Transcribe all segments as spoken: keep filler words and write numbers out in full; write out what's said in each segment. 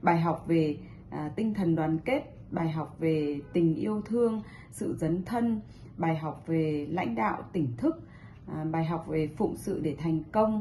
bài học về à, tinh thần đoàn kết, bài học về tình yêu thương, sự dấn thân, bài học về lãnh đạo tỉnh thức, à, bài học về phụng sự để thành công.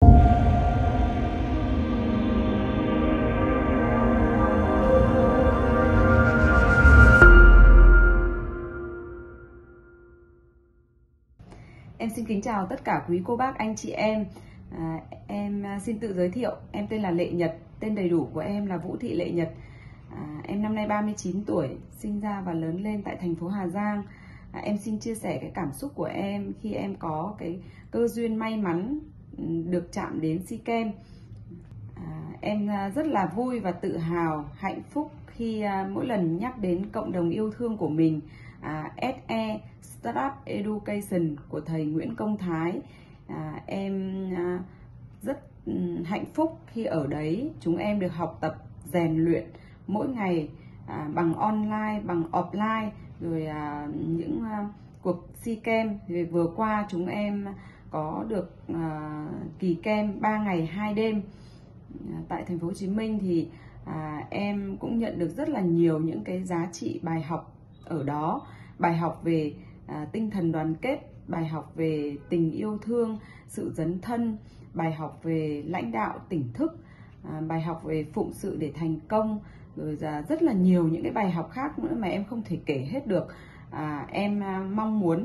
Em xin kính chào tất cả quý cô bác, anh chị em. À, em xin tự giới thiệu, em tên là Lệ Nhật, tên đầy đủ của em là Vũ Thị Lệ Nhật. À, em năm nay ba mươi chín tuổi, sinh ra và lớn lên tại thành phố Hà Giang. À, em xin chia sẻ cái cảm xúc của em khi em có cái cơ duyên may mắn được chạm đến SEA Games. À, em rất là vui và tự hào, hạnh phúc khi à, mỗi lần nhắc đến cộng đồng yêu thương của mình, à, ét e Startup Education của thầy Nguyễn Công Thái. À, em à, rất um, hạnh phúc khi ở đấy chúng em được học tập, rèn luyện mỗi ngày à, bằng online, bằng offline, rồi à, những à, cuộc SEA Games. Thì vừa qua chúng em có được à, kỳ camp ba ngày hai đêm à, tại thành phố Hồ Chí Minh. Thì à, em cũng nhận được rất là nhiều những cái giá trị bài học ở đó, bài học về à, tinh thần đoàn kết, bài học về tình yêu thương, sự dấn thân, bài học về lãnh đạo tỉnh thức, à, bài học về phụng sự để thành công, rồi là rất là nhiều những cái bài học khác nữa mà em không thể kể hết được. À, em à, mong muốn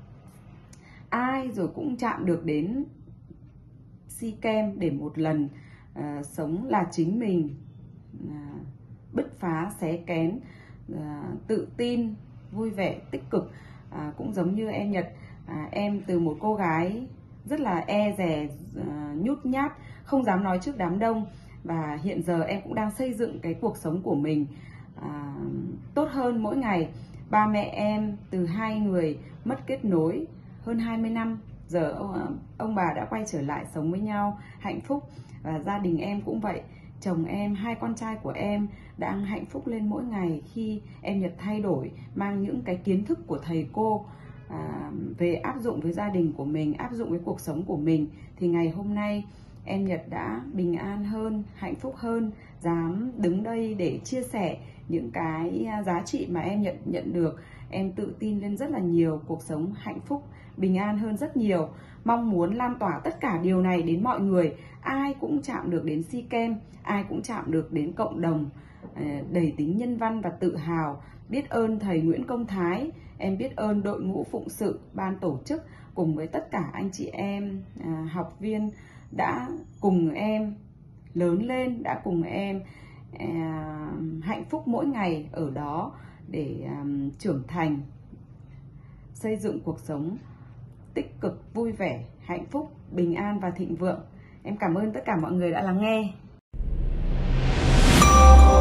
ai rồi cũng chạm được đến SEA Games để một lần à, sống là chính mình, à, bứt phá xé kén, à, tự tin, vui vẻ, tích cực. À, cũng giống như em Nhật, à, em từ một cô gái rất là e dè, à, nhút nhát, không dám nói trước đám đông, và hiện giờ em cũng đang xây dựng cái cuộc sống của mình à, tốt hơn mỗi ngày. Ba mẹ em từ hai người mất kết nối hơn hai mươi năm, giờ ông, ông bà đã quay trở lại sống với nhau hạnh phúc, và gia đình em cũng vậy. Chồng em, hai con trai của em đang hạnh phúc lên mỗi ngày khi em Nhật thay đổi, mang những cái kiến thức của thầy cô à, về áp dụng với gia đình của mình, áp dụng với cuộc sống của mình. Thì ngày hôm nay em Nhật đã bình an hơn, hạnh phúc hơn, dám đứng đây để chia sẻ những cái giá trị mà em nhận nhận được. Em tự tin lên rất là nhiều, cuộc sống hạnh phúc, bình an hơn rất nhiều. Mong muốn lan tỏa tất cả điều này đến mọi người. Ai cũng chạm được đến SEA Games, ai cũng chạm được đến cộng đồng đầy tính nhân văn và tự hào. Biết ơn thầy Nguyễn Công Thái, em biết ơn đội ngũ phụng sự, ban tổ chức, cùng với tất cả anh chị em à, học viên đã cùng em lớn lên, đã cùng em à, hạnh phúc mỗi ngày ở đó để à, trưởng thành, xây dựng cuộc sống tích cực, vui vẻ, hạnh phúc, bình an và thịnh vượng. Em cảm ơn tất cả mọi người đã lắng nghe.